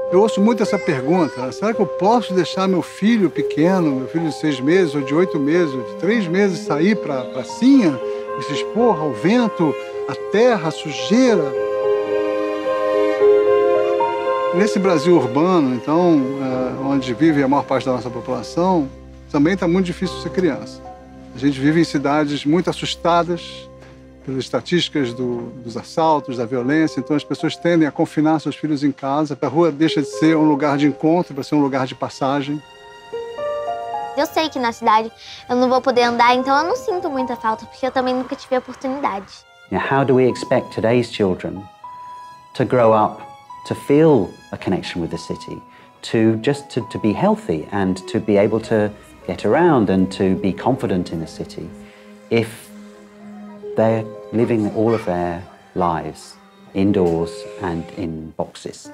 Eu ouço muito essa pergunta, né? Será que eu posso deixar meu filho pequeno, meu filho de 6 meses, ou de 8 meses, ou de 3 meses, sair para a pracinha e se expor ao vento, à terra, à sujeira? Nesse Brasil urbano, então, onde vive a maior parte da nossa população, também está muito difícil ser criança. A gente vive em cidades muito assustadas pelas estatísticas dos assaltos, da violência, então as pessoas tendem a confinar seus filhos em casa. A rua deixa de ser um lugar de encontro para ser um lugar de passagem. Eu sei que na cidade eu não vou poder andar, então eu não sinto muita falta, porque eu também nunca tive a oportunidade. How do we expect today's children to grow up to feel a connection with the city, to be healthy and to be able to get around and to be confident in the city if they're living all of their lives indoors and in boxes?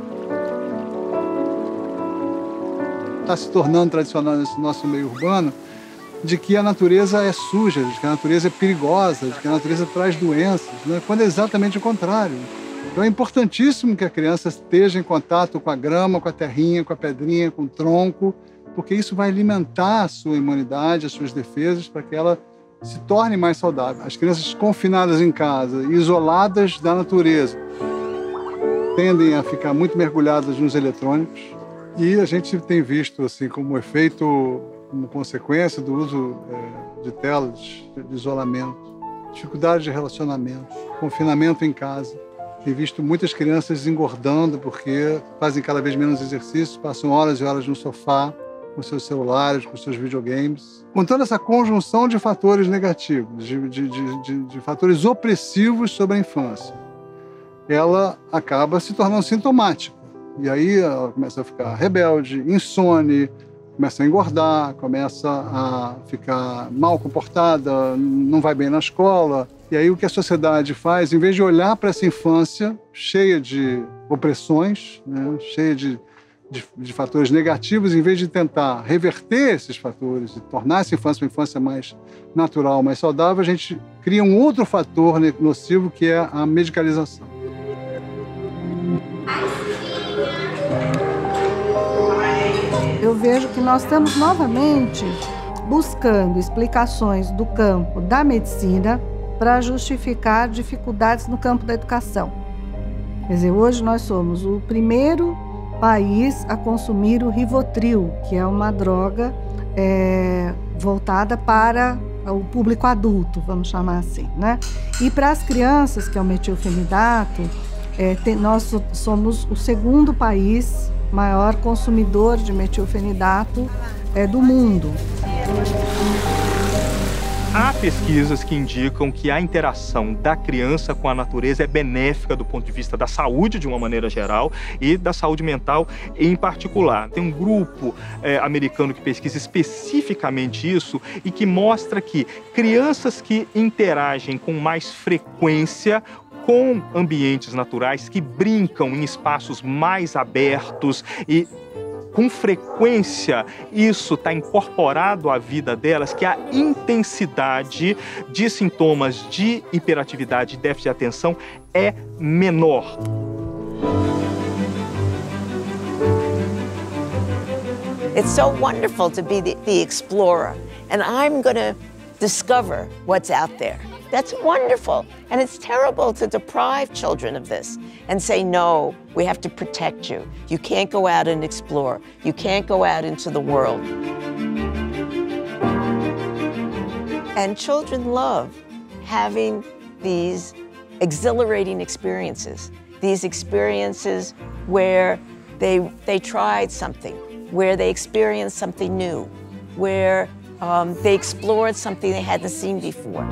Está se tornando tradicional nesse nosso meio urbano de que a natureza é suja, de que a natureza é perigosa, de que a natureza traz doenças, né? Quando é exatamente o contrário. Então é importantíssimo que a criança esteja em contato com a grama, com a terrinha, com a pedrinha, com o tronco, porque isso vai alimentar a sua imunidade, as suas defesas, para que ela se torne mais saudável. As crianças confinadas em casa, isoladas da natureza, tendem a ficar muito mergulhadas nos eletrônicos. E a gente tem visto, assim, como efeito, como consequência do uso de telas, de isolamento, dificuldade de relacionamento, confinamento em casa. Tem visto muitas crianças engordando porque fazem cada vez menos exercícios, passam horas e horas no sofá, com seus celulares, com seus videogames. Com toda essa conjunção de fatores negativos, de fatores opressivos sobre a infância, ela acaba se tornando sintomática. E aí ela começa a ficar rebelde, insone, começa a engordar, começa a ficar mal comportada, não vai bem na escola. E aí o que a sociedade faz, em vez de olhar para essa infância cheia de opressões, né, cheia de fatores negativos, em vez de tentar reverter esses fatores e tornar essa infância uma infância mais natural, mais saudável, a gente cria um outro fator nocivo, que é a medicalização. Eu vejo que nós estamos novamente buscando explicações do campo da medicina para justificar dificuldades no campo da educação. Quer dizer, hoje nós somos o primeiro país a consumir o Rivotril, que é uma droga voltada para o público adulto, vamos chamar assim, né? E para as crianças, que é o metilfenidato, nós somos o segundo país maior consumidor de metilfenidato do mundo. Há pesquisas que indicam que a interação da criança com a natureza é benéfica do ponto de vista da saúde, de uma maneira geral, e da saúde mental em particular. Tem um grupo americano que pesquisa especificamente isso e que mostra que crianças que interagem com mais frequência com ambientes naturais, que brincam em espaços mais abertos e com frequência isso está incorporado à vida delas, que a intensidade de sintomas de hiperatividade e déficit de atenção é menor. It's so wonderful to be the explorer, and I'm going to discover what's out there. That's wonderful, and it's terrible to deprive children of this and say, no, we have to protect you. You can't go out and explore. You can't go out into the world. And children love having these exhilarating experiences, these experiences where they tried something, where they experienced something new, where they explored something they hadn't seen before.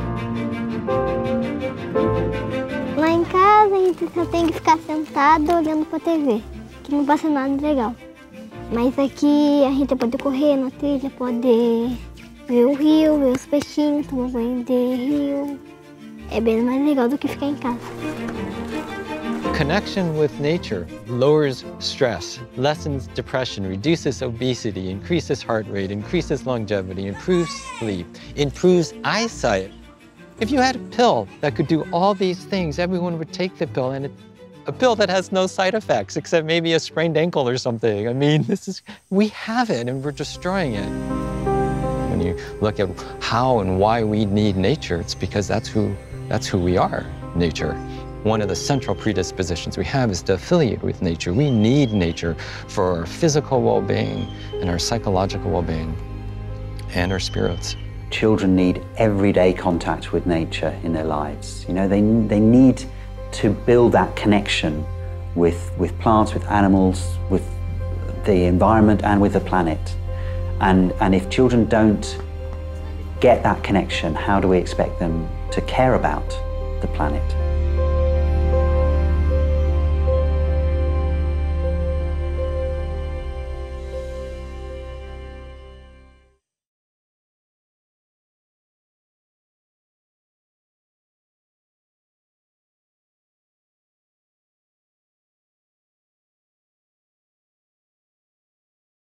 Lá em casa, a gente só tem que ficar sentado olhando pra TV, que não passa nada legal. Mas aqui a gente pode correr na trilha, pode ver o rio, ver os peixinhos, tomar banho de rio. É bem mais legal do que ficar em casa. Connection with nature lowers stress, lessens depression, reduces obesity, increases heart rate, increases longevity, improves sleep, improves eyesight. If you had a pill that could do all these things, everyone would take the pill and a pill that has no side effects except maybe a sprained ankle or something. I mean, we have it and we're destroying it. When you look at how and why we need nature, it's because that's who we are, nature. One of the central predispositions we have is to affiliate with nature. We need nature for our physical well-being and our psychological well-being and our spirits. Children need everyday contact with nature in their lives. You know, they need to build that connection with plants, with animals, with the environment and with the planet. And if children don't get that connection, how do we expect them to care about the planet?